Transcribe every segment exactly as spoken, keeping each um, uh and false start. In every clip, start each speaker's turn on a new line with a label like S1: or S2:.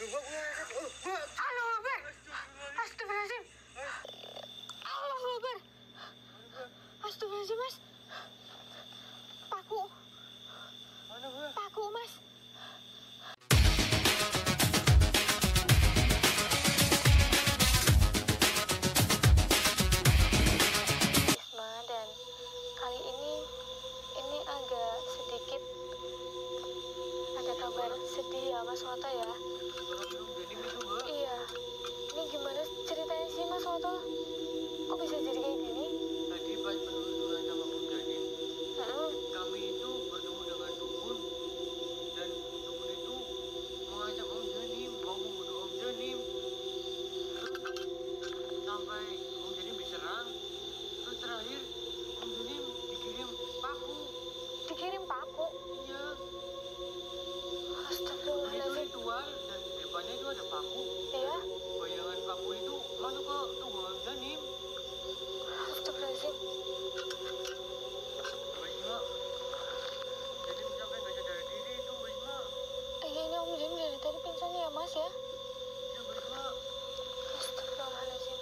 S1: Allahu Akbar. Astagfirullahaladzim. Allahu Akbar. Astagfirullahaladzim, Mas. Paku. Paku, Mas. Isma, dan kali ini ini agak sedikit ada kabar sedih ya, Mas Woto ya. Iya. Ini gimana ceritanya sih, Mas Woto? Kok bisa jadi kayak gini?
S2: Tadi pas penelusuran sama Om Janim,
S1: Hmm.
S2: kami itu bertemu dengan dukun, dan dukun itu mengajak Om Janim mau membunuh Om Janim. Sampai Om Janim diserang, terus terakhir Om Janim dikirim paku.
S1: Dikirim paku.
S2: Iya, itu
S1: Astagfirullahaladzim.
S2: ritual dan depannya itu ada paku.
S1: Iya.
S2: Bayangan paku itu masuk ke tubuh Om Janim.
S1: Astagfirullahaladzim.
S2: Wisma, Janim sampai nggak sadar diri itu, Wisma.
S1: Eh, ini Om Janim dari tadi pingsan ya, Mas ya?
S2: Ya, Wisma.
S1: Astagfirullahaladzim.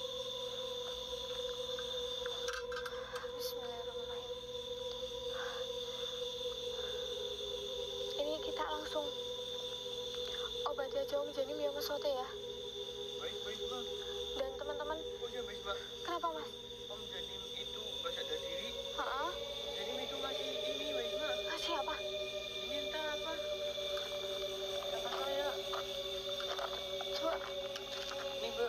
S1: Bismillahirrahmanirrahim. Ini kita langsung obati aja Om Janim ya, Mas Woto ya.
S2: Baik, baik, Wisma.
S1: Dan teman-teman,
S2: Oh ya, Wisma.
S1: kenapa, Mas?
S2: Om Janim itu nggak sadar diri.
S1: Heeh.
S2: Janim itu masih ini, Wisma.
S1: Kasih apa?
S2: Ini entah apa. Apa saya?
S1: Coba.
S2: Nih, Mbak.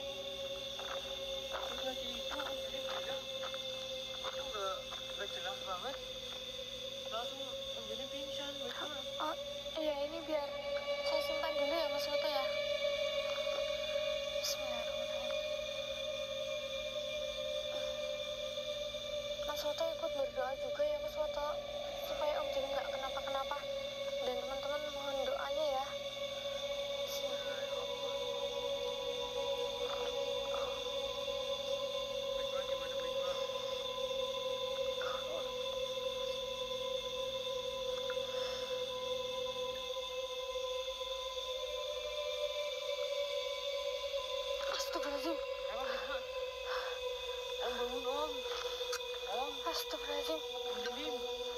S2: Terus lagi itu Om Janim bilang itu nggak nggak jelas banget. Langsung Om Janim pingsan, Wisma.
S1: Oh, iya, ini biar saya simpan dulu ya, Mas Woto ya. Bismillahirrahmanirrahim. Mas Woto ikut berdoa juga ya, Mas Woto, supaya Om Janim nggak kenapa-kenapa. Dan teman-teman mohon doanya ya.
S2: Wisma, gimana, Wisma?
S1: Astagfirullahaladzim.
S2: Apa, Wisma? Om bangun, Om. Om,
S1: Astagfirullahaladzim.
S2: Om Janim.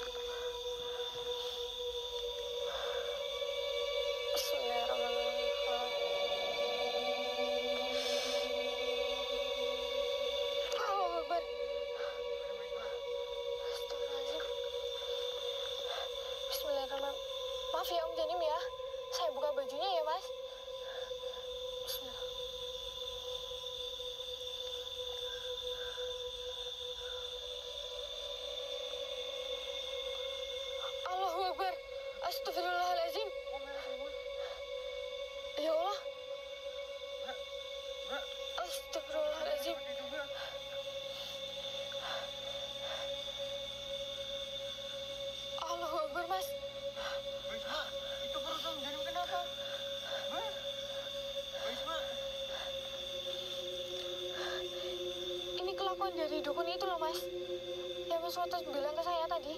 S1: Bismillahirrahmanirrahim. Allahu Akbar.
S2: Gimana, Wisma?
S1: Astagfirullahaladzim. Bismillahirrahmanirrahim. Maaf ya Om Janim ya. Saya buka bajunya ya, Mas. Bismillah. Allahu Akbar. Astagfirullahaladzim.
S2: Om merah semua.
S1: Ya Allah.
S2: Mbak, Mbak.
S1: Astagfirullahaladzim.
S2: Seperti itu, Mbak.
S1: Allahu Akbar, Mas.
S2: Wisma, itu perut Om Janim kenapa? Mbak, Wisma.
S1: Ini kelakuan dari dukun itu loh, Mas. Ya Mas Woto bilang ke saya tadi.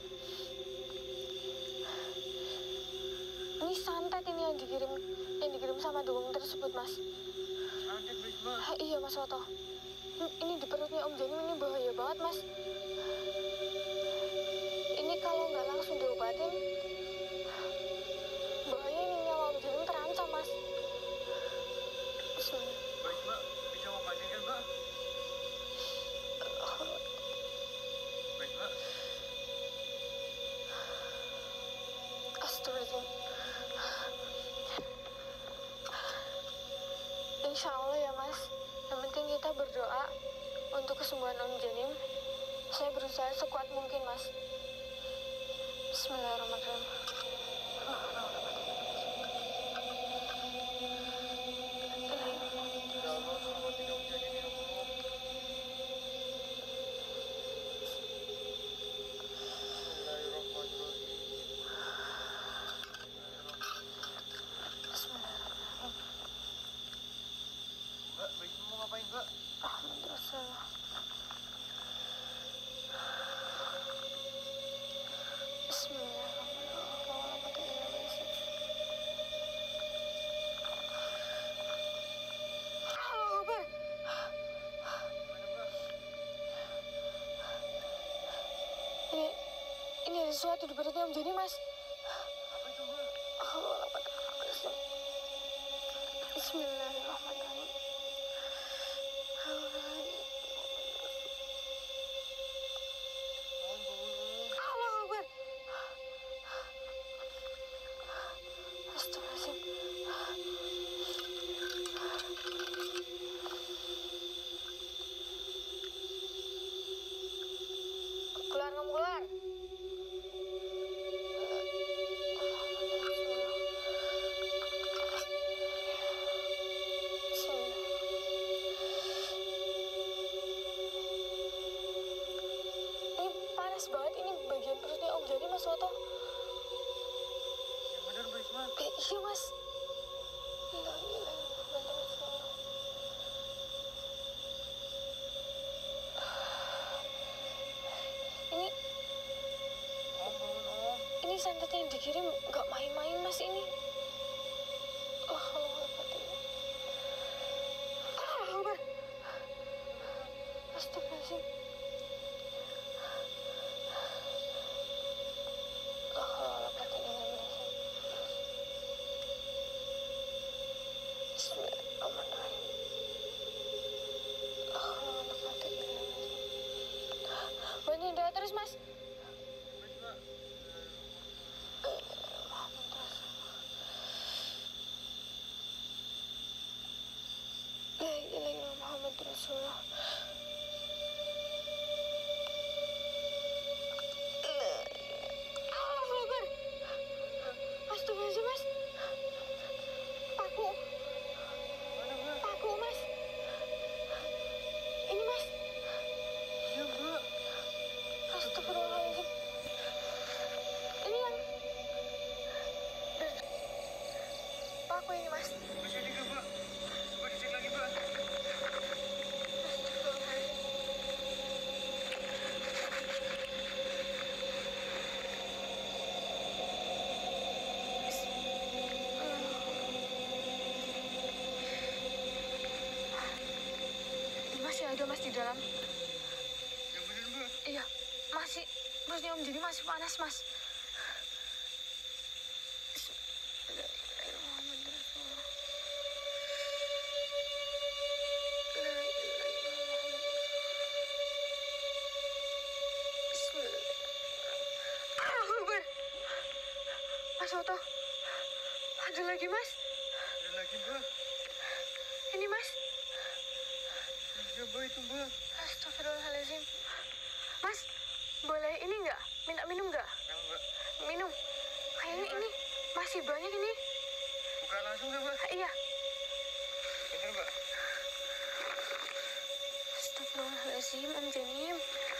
S1: Ini santet ini yang dikirim yang dikirim sama dukun tersebut, Mas.
S2: Santet, Wisma.
S1: Ah, iya Mas Woto. Ini- Ini di perutnya Om Janim ini bahaya banget, Mas. Ini kalau nggak langsung diobatin, bahaya ini nyawa Om Janim terancam, Mas. Bismillah.
S2: Wisma, bisa ngobatin kan, Mbak? Wisma.
S1: Astagfirullahaladzim. Insya Allah ya Mas. Yang penting kita berdoa untuk kesembuhan Om Janim. Saya berusaha sekuat mungkin, Mas. Bismillahirrahmanirrahim.
S2: Ya Allah, selamat Om Janim, ya Allah. Bismillahirrahmanirrahim.
S1: Bismillahirrahmanirrahim.
S2: Mbak, Wisma mau ngapain, Mbak?
S1: Alhamdulillah. Bismillahirrahmanirrahim. sesuatu di perutnya Om Joni, Mas.
S2: Apa itu, Mbak?
S1: Allah, Bismillahirrahmanirrahim.
S2: Om, bangun, Om.
S1: Allah Akbar. Astagfirullahaladzim. Keluar, kamu keluar. Banget ini bagian perutnya Om Joni, Mas Woto.
S2: Yang benar, Mbak Isma.
S1: Eh, iya, Mas. Gila, gila, bener, Mas. Ini,
S2: Om, bangun, Om.
S1: ini santetnya yang dikirim nggak main-main, Mas, ini. Oh, Allah, Allah, Allah. Astagfirullahaladzim. Bantuin doa terus, Mas.
S2: Mbak Isma.
S1: La ilaha illallah Muhammad Rasulullah. Allahu Akbar. Astagfirullahaladzim, Mas. Paku.
S2: Mana, Mbak?
S1: Paku, Mas. Ini, Mas.
S2: Iya, Mbak.
S1: Astagfirullahaladzim. Ini yang paku ini, Mas.
S2: Masih ada nggak, Mbak? Coba dicek lagi, Mbak.
S1: Masih ada, Mas, di dalam.
S2: Yang benar, Mbak.
S1: Iya, masih. Perutnya Om Joni masih panas, Mas. Mas Woto, ada lagi, Mas.
S2: Ada lagi, Mbak.
S1: Ini, Mas.
S2: Iya, Mbak, itu, Mbak.
S1: Astagfirullahaladzim. Mas, boleh ini nggak? Minta minum nggak?
S2: Yang, Mbak.
S1: Minum. Kayaknya ini masih banyak ini.
S2: Buka langsung nggak, Mbak?
S1: Ah, iya.
S2: Bentar, Mbak.
S1: Astagfirullahaladzim, Om Joni.
S2: Iya,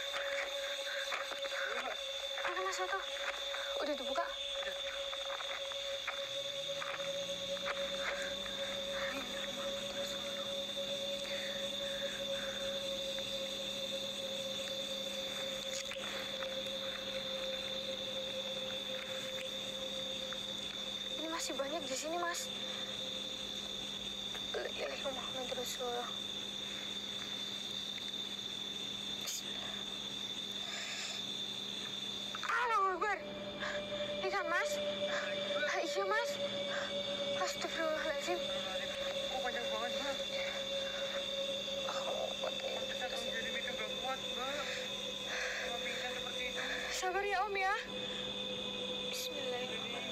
S2: Mbak.
S1: Mana, Mas Woto? Udah dibuka?
S2: Udah.
S1: Ini masih banyak di sini, Mas. La ilaha illallah Muhammad Rasulullah. Bismillah. Allahu Akbar. Ini kan, Mas? Ah, iya, Mas. Astagfirullahaladzim.
S2: Kok banyak banget, Mbak?
S1: Oh,
S2: Pantesan Om Joni itu nggak kuat, Mbak. Cuma pingsan seperti itu.
S1: sabar ya, Om, ya. Bismillahirrahmanirrahim.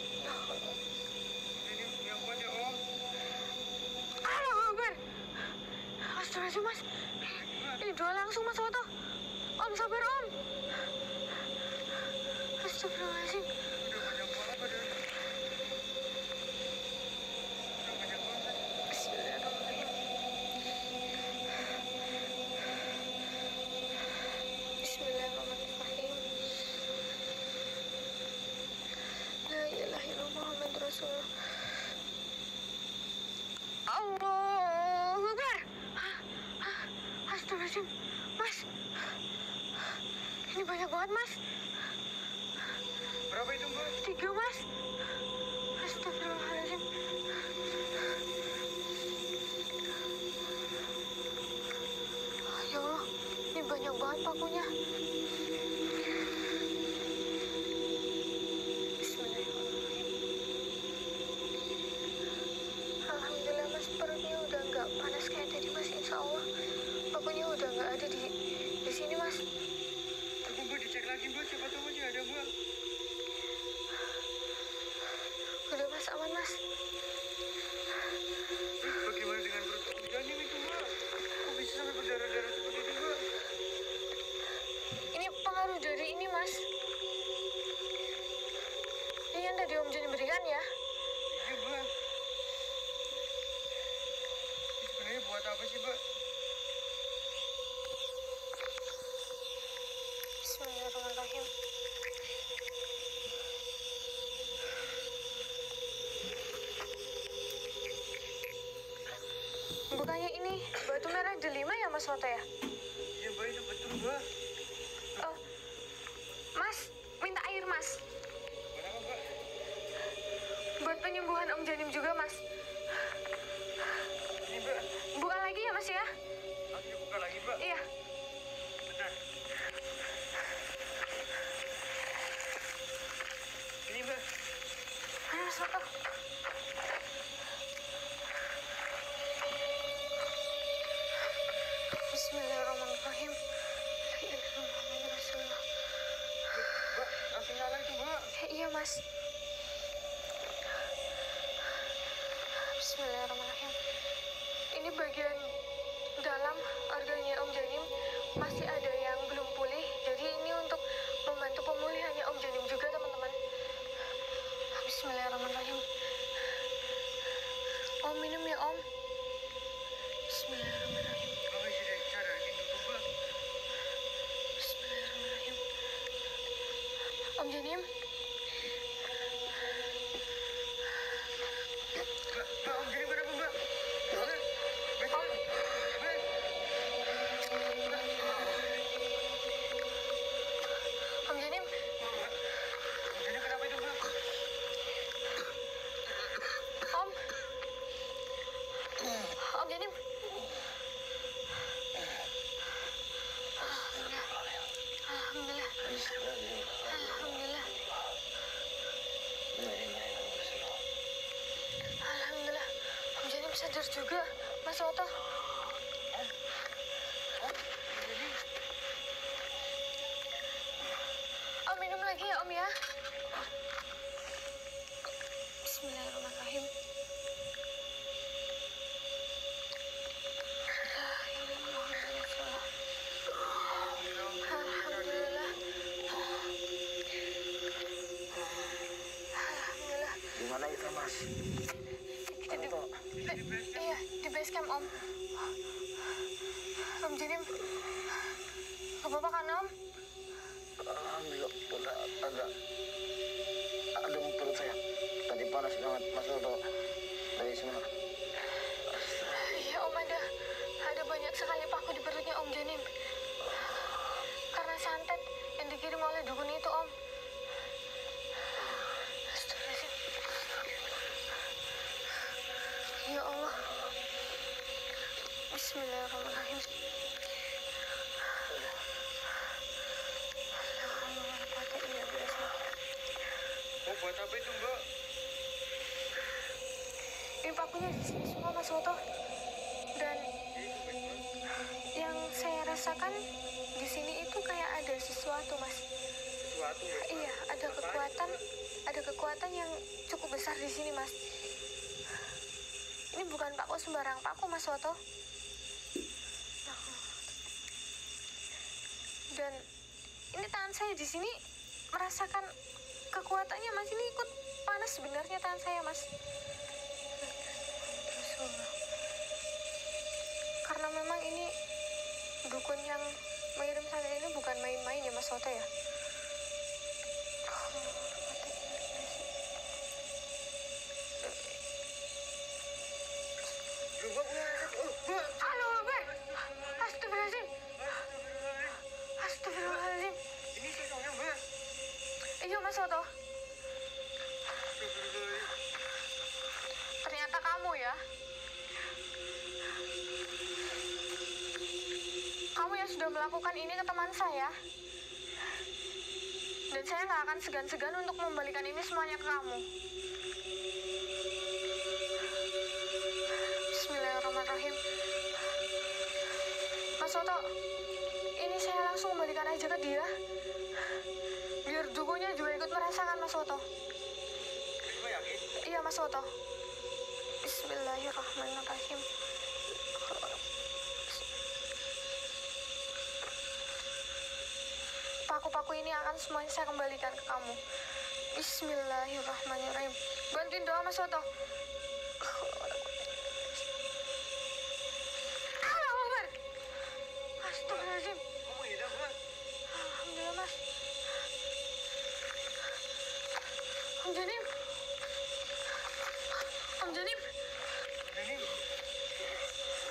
S2: Ini yang kuat ya, Om.
S1: Allahu Akbar. Astagfirullahaladzim, Mas. Ini doa langsung, Mas Woto. Om, sabar, Om. Astagfirullahaladzim.
S2: Udah banyak banget, Mbak. Udah banyak banget.
S1: Bismillahirrahmanirrahim. Bismillahirrahmanirrahim. La ilaha illallah Muhammad Rasulullah. Allahu Akbar. Astagfirullahaladzim. Mas. Ini banyak banget, Mas.
S2: Berapa itu, Mbak?
S1: Tiga, Mas. Astagfirullahaladzim. Ya Allah, ini banyak banget pakunya. Bukannya ini batu merah delima ya Mas Soto ya?
S2: Iya Mbak, itu betul Mbak.
S1: Oh, Mas, minta air Mas.
S2: Kenapa Mbak?
S1: Buat penyembuhan Om Janim juga Mas.
S2: Ini Mbak.
S1: Buka lagi ya Mas ya?
S2: Aku buka lagi Mbak.
S1: Iya.
S2: Benar. Ini Mbak.
S1: Ayo Mas Soto. Bismillahirrahmanirrahim. Rasulullah.
S2: Mbak, langsung nyala itu Mbak.
S1: Eh, iya Mas. Bismillahirrahmanirrahim. Ini bagian dalam organnya Om Janim masih ada yang belum pulih. Jadi ini untuk membantu pemulihannya Om Janim juga teman-teman. Bismillahirrahmanirrahim. Om minum ya Om. Bismillahirrahmanirrahim.
S2: Mbak bisa dari cara ini dulu Mbak.
S1: Bismillahirrahmanirrahim. Om Janim.
S2: Mbak, Mbak, Om Janim kenapa Mbak? Mbak, Mbak, Mbak.
S1: Om Janim.
S2: Om Janim kenapa itu Mbak?
S1: Om. Om Janim. Alhamdulillah. Alhamdulillah. Alhamdulillah. Om Janim sadar juga, Mas Soto. Om minum lagi ya Om ya. Bismillahirrahmanirrahim. Alhamdulillah. Alhamdulillah.
S3: Gimana itu Mas?
S1: Kita di, eh, iya, di base camp Om. Om Janim. Gak apa-apa kan Om?
S3: Alhamdulillah udah agak adem perut saya. Tadi panas banget Mas Soto. Dari sana.
S1: Iya Om, ada ada banyak sekali paku di perutnya Om Janim. Karena santet yang dikirim oleh dukun itu Om. Astagfirullahaladzim. Ya Allah. Bismillahirrahmanirrahim.
S2: Oh, buat apa itu Mbak?
S1: Ini pakunya di sini semua Mas Soto. Dan
S2: Itu Mbak.
S1: yang saya rasakan di sini itu kayak ada sesuatu Mas.
S2: Sesuatu Mbak.
S1: Iya, ada kekuatan, ada kekuatan yang cukup besar di sini Mas. Ini bukan paku sembarang paku Mas Soto. Dan ini tangan saya di sini merasakan kekuatannya Mas. Ini ikut panas sebenarnya tangan saya Mas. Karena memang ini dukun yang mengirim santet ini bukan main-main ya Mas Soto ya.
S2: Mbak, oh, Mbak.
S1: Halo, Mbak. Astagfirullahaladzim.
S2: Astagfirullahaladzim.
S1: Astagfirullahaladzim.
S2: Ini sosoknya Mbak.
S1: Iya Mas Soto.
S2: Astagfirullahaladzim.
S1: Ternyata kamu ya. Kamu yang sudah melakukan ini ke teman saya. Dan saya nggak akan segan-segan untuk membalikan ini semuanya ke kamu. Bismillahirrahmanirrahim. Mas Soto, ini saya langsung kembalikan aja ke dia. Biar dukunya juga ikut merasakan Mas Soto.
S2: Mbak yakin?
S1: Iya Mas Soto. Bismillahirrahmanirrahim. Paku-paku ini akan semuanya saya kembalikan ke kamu. Bismillahirrahmanirrahim. Bantuin doa Mas Soto. Allah Akbar. Astagfirullahaladzim.
S2: Kamu hilang Mbak.
S1: Alhamdulillah Mas. Om Janim. Om Janim.
S2: Ini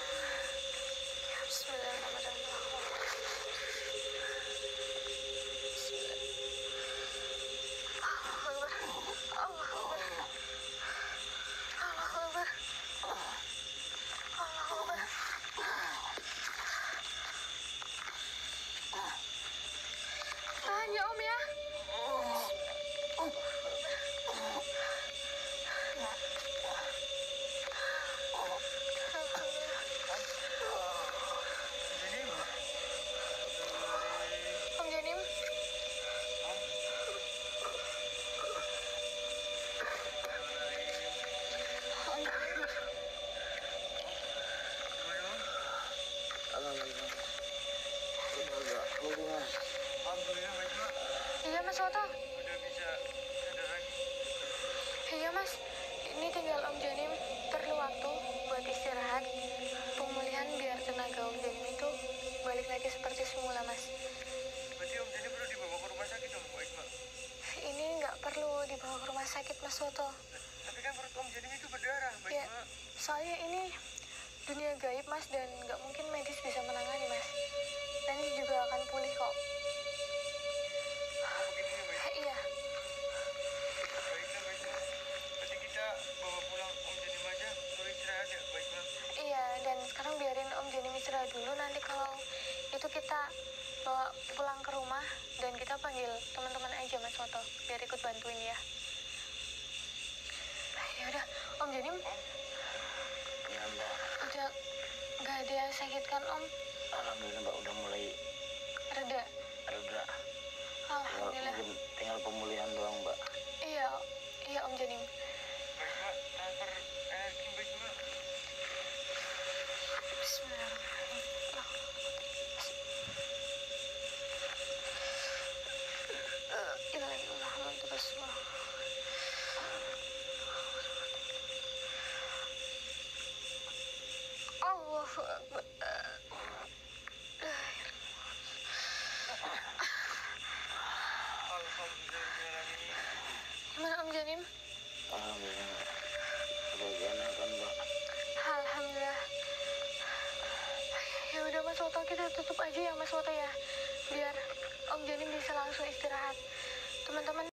S1: Iya mas, ini tinggal Om Janim perlu waktu buat istirahat, pemulihan biar tenaga Om Janim itu balik lagi seperti semula mas.
S2: Berarti Om Janim perlu dibawa ke rumah sakit dong, Mbak Isma?
S1: Ini nggak perlu dibawa ke rumah sakit mas Soto.
S2: Tapi kan perut Om Janim itu berdarah, Mbak
S1: Ya,
S2: Isma.
S1: soalnya ini dunia gaib mas dan nggak mungkin medis bisa menangani mas. Nanti juga akan pulih kok.
S2: Oh begitu ya, Mbak Isma?
S1: Iya,
S2: Baiklah, Mbak Isma. Berarti kita bawa pulang Om Janim aja, suruh istirahat ya, Mbak Isma?
S1: iya dan sekarang biarin Om Janim istirahat dulu. Nanti kalau itu kita bawa pulang ke rumah dan kita panggil teman-teman aja mas Soto biar ikut bantuin ya. Ya udah, Om Janim
S3: Ya mbak,
S1: udah nggak ada yang sakit kan Om?
S3: alhamdulillah mbak udah mulai
S1: Reda.
S3: reda. Tinggal,
S1: Alhamdulillah.
S3: mungkin tinggal pemulihan doang mbak.
S1: Iya, iya Om Janim.
S2: Mbak Isma, transfer energi Mbak Isma.
S1: Bismillahirrahmanirrahim. La ilaha illallah Muhammadur Rasulullah. Allahu Akbar.
S2: Alhamdulillahirrahmanirrahim.
S1: Gimana Om Janim?
S3: Alhamdulillah mbak. Kebahagiaan kan mbak.
S1: Alhamdulillah. Ya udah Mas Soto, kita tutup aja ya Mas Soto ya. Biar Om Janim bisa langsung istirahat. Teman-teman